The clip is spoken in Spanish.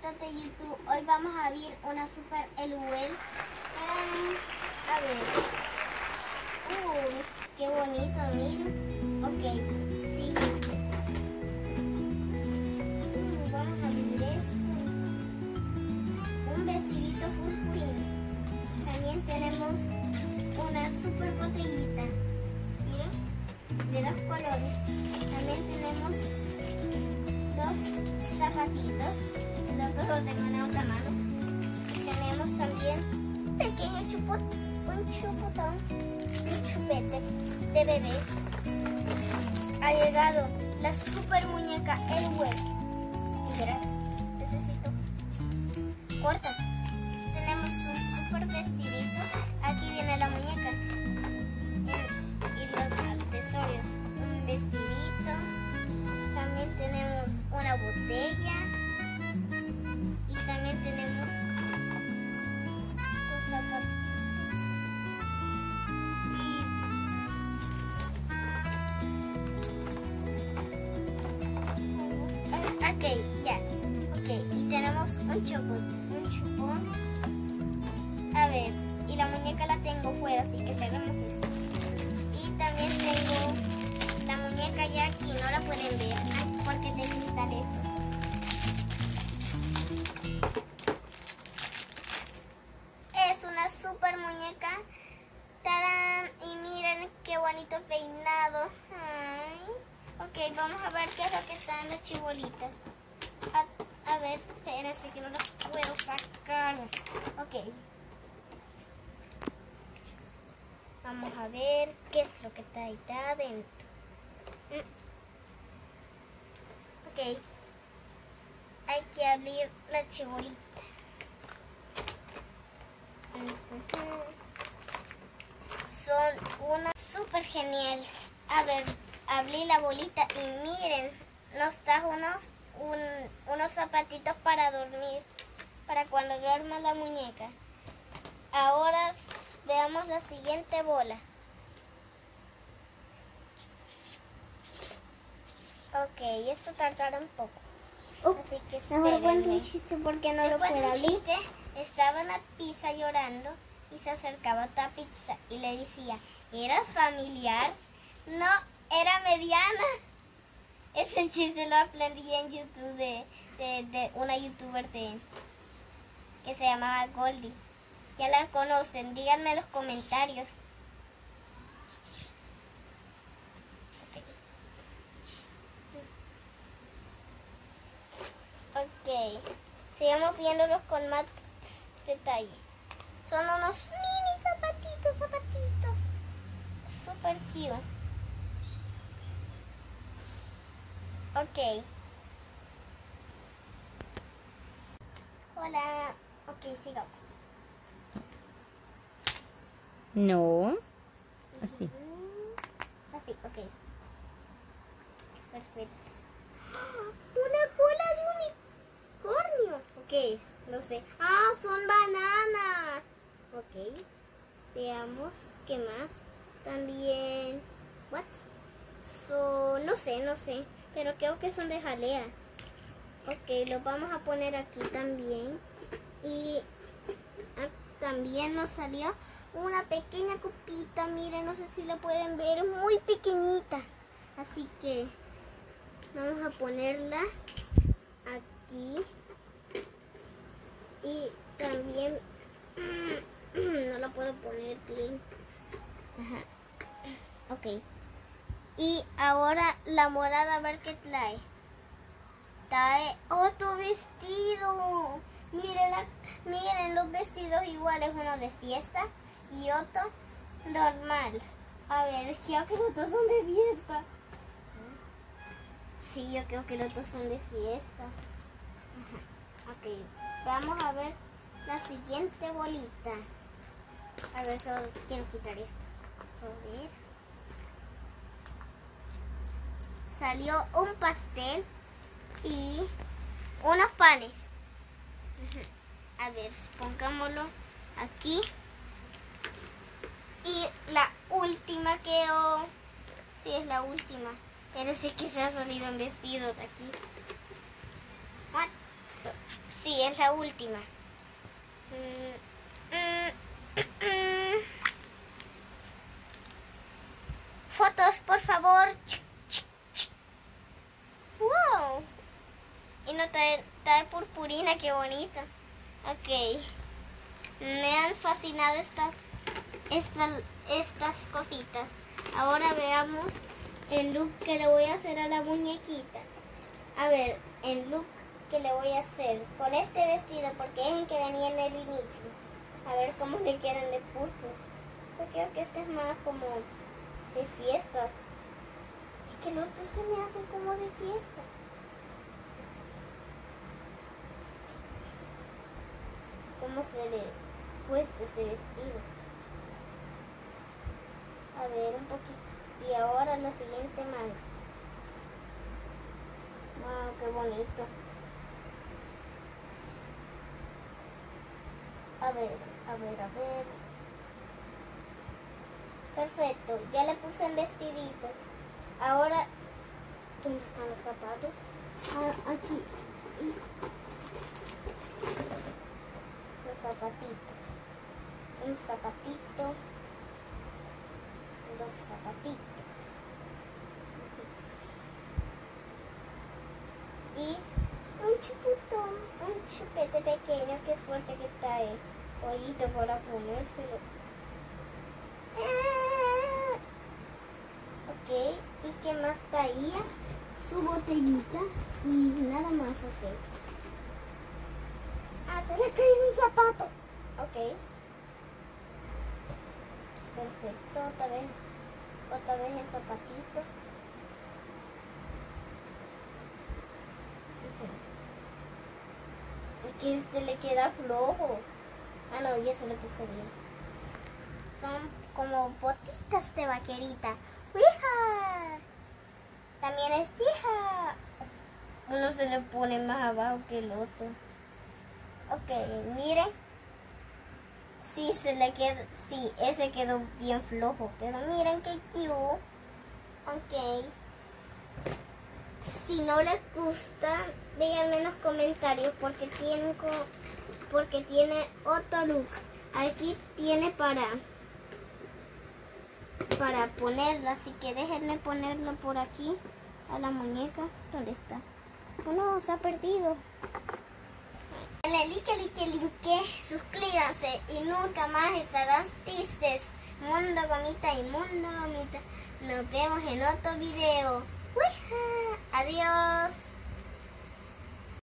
amiguitos de YouTube, hoy vamos a ver una super LOL. A ver. Qué bonito, miren. Ok, sí. Vamos a abrir esto. Un vestidito purpurino. También tenemos una super botellita. Miren, de dos colores. También tenemos dos zapatitos. Los dos los tengo en la otra mano. Y tenemos también un pequeño chupetón, un chupete de bebé. Ha llegado la super muñeca LOL. Mira, necesito corta. Tenemos un super vestidito. Aquí viene la muñeca y los accesorios. Un vestidito. También tenemos una botella. Y también tenemos dos zapatos. Ok, ya. Ok, y tenemos un chupón. A ver, y la muñeca la tengo fuera, así que cerramos esto. Y también tengo la muñeca ya aquí, no la pueden ver. Ay, porque te quitan esto. Es una super muñeca. ¡Tarán! Y miren qué bonito peinado. Ay. Ok, vamos a ver qué es lo que está en las chibolitas. A ver, espérense que no lo puedo sacar. Ok. Vamos a ver qué es lo que está ahí adentro. Ok. Hay que abrir la chibolita. Son unas súper geniales. A ver, abrí la bolita y miren, nos trajo unos zapatitos para dormir, para cuando duerma la muñeca. Ahora veamos la siguiente bola. Ok, esto tardará un poco. Así que Mejor cuento un espérenme. chiste porque no lo Después puedo de un abrir. chiste, estaba una pizza llorando y se acercaba a otra pizza y le decía, ¿eras familiar? No, era mediana. Ese chiste lo aprendí en YouTube de una youtuber que se llamaba Goldie. ¿Ya la conocen? Díganme en los comentarios. Ok, sigamos viéndolos con más detalle. Son unos mini zapatitos. Super cute. Ok. Hola. Ok, sigamos. No. Así. Así, ok. Perfecto. ¡Una cola de unicornio! ¿Qué es? No sé. ¡Ah, son bananas! Ok. Veamos qué más. También... ¿What? No sé. Pero creo que son de jalea. Ok, los vamos a poner aquí también. Y también nos salió una pequeña copita. Miren, no sé si la pueden ver. Muy pequeñita. Así que vamos a ponerla aquí. Y también no la puedo poner bien. Ajá. Ok. Y ahora la morada, a ver qué trae. Trae otro vestido. Miren los vestidos iguales, uno de fiesta y otro normal. A ver, creo que los dos son de fiesta. Sí, yo creo que los dos son de fiesta. Ajá. Ok, vamos a ver la siguiente bolita. A ver, solo quiero quitar esto. A ver. Salió un pastel y unos panes. A ver, pongámoslo aquí. Y la última sí, es la última. Pero sí que se ha salido en vestidos aquí. Sí, es la última. Fotos, por favor. Wow. Y no está de purpurina, qué bonito. Ok. Me han fascinado estas cositas. Ahora veamos el look que le voy a hacer a la muñequita. A ver, el look que le voy a hacer con este vestido, porque es el que venía en el inicio. A ver cómo le quedan de púrpura. Yo creo que este es más como de fiesta. Es que los otros se me hacen como de fiesta. ¿Cómo se le puesto este vestido? A ver, un poquito. Y ahora la siguiente mano. Wow, qué bonito. A ver. Perfecto, ya le puse el vestidito. Ahora, ¿dónde están los zapatos? Aquí. Los zapatitos. Un zapatito. Dos zapatitos. Y un chupetón, un chupete pequeño. Qué suerte que trae. Pollito para ponérselo. Ok, ¿y qué más traía? Su botellita y nada más, ok. Ah, se le cayó un zapato. Ok. Perfecto, otra vez el zapatito. Es que este le queda flojo. Ah, no, ya se le puse bien. Son como botitas de vaquerita. ¡Hija! También es hija. Uno se le pone más abajo que el otro. Ok, miren. Sí, ese quedó bien flojo. Pero miren qué cute. Ok. Si no les gusta, díganme en los comentarios porque tiene otro look. Aquí tiene para ponerla, así que déjenme ponerlo por aquí a la muñeca. ¿Dónde está? Oh, no, se ha perdido. Dale like, suscríbanse y nunca más estarán tristes. Mundo Gomita y Mundo Gomita. Nos vemos en otro video. ¡Uija! Adiós.